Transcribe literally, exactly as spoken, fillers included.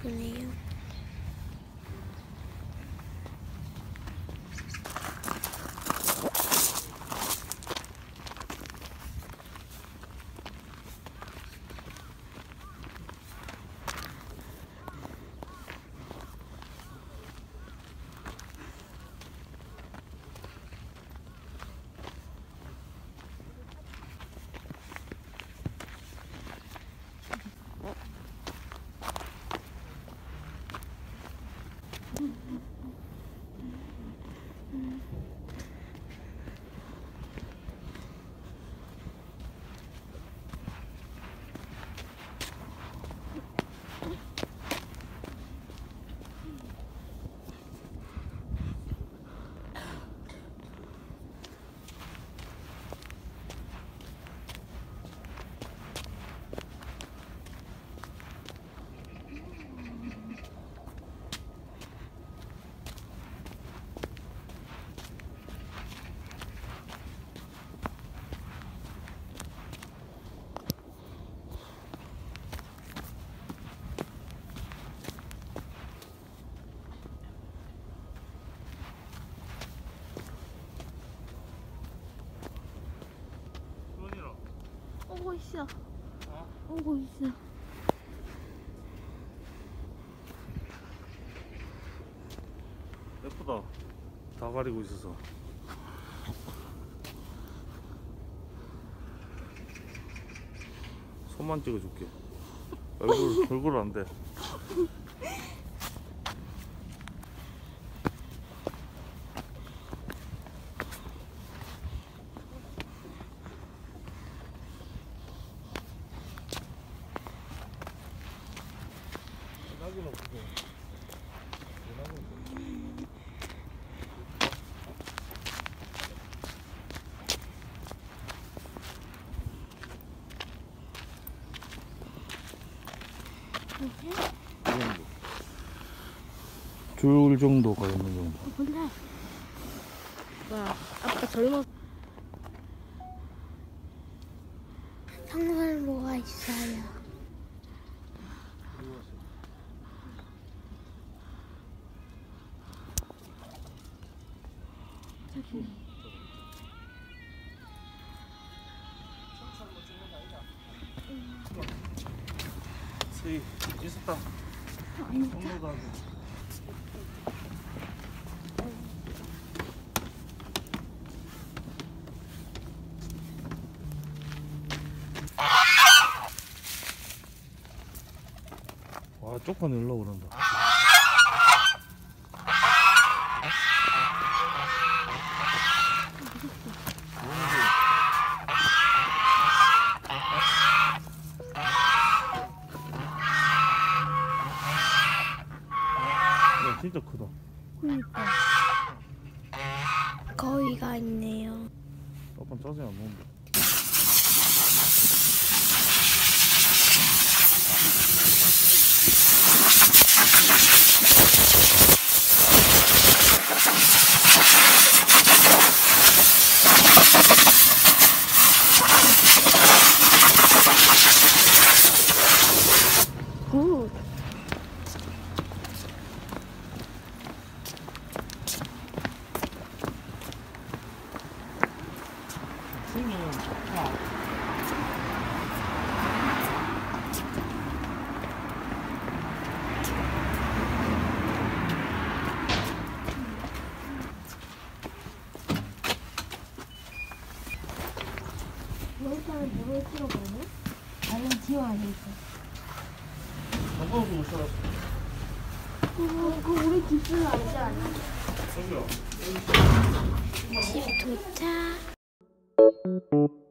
예쁘네요. 오고 있어. 어? 오고 있어. 예쁘다. 다 가리고 있어서. 손만 찍어줄게. 얼굴 얼굴 안 돼. 줄 정도가 있는 정도. 몰라. 와, 아빠 젊어. 상설모가 있어요. 저기. 스이 있었다. 아니다. 와, 쪽파 넣으려고 그런다. 야, 진짜 크다. 그러니까. 거위가 있네요. 아빠는 짜증 안 나는데. 굿. 수는 좋다. 여기서는 물을 틀어보네? 아니면 지워야 돼. 저거 못 살았어. 그거, 그거 우리 집수는 아니지 않아? 저기요. 집 도착.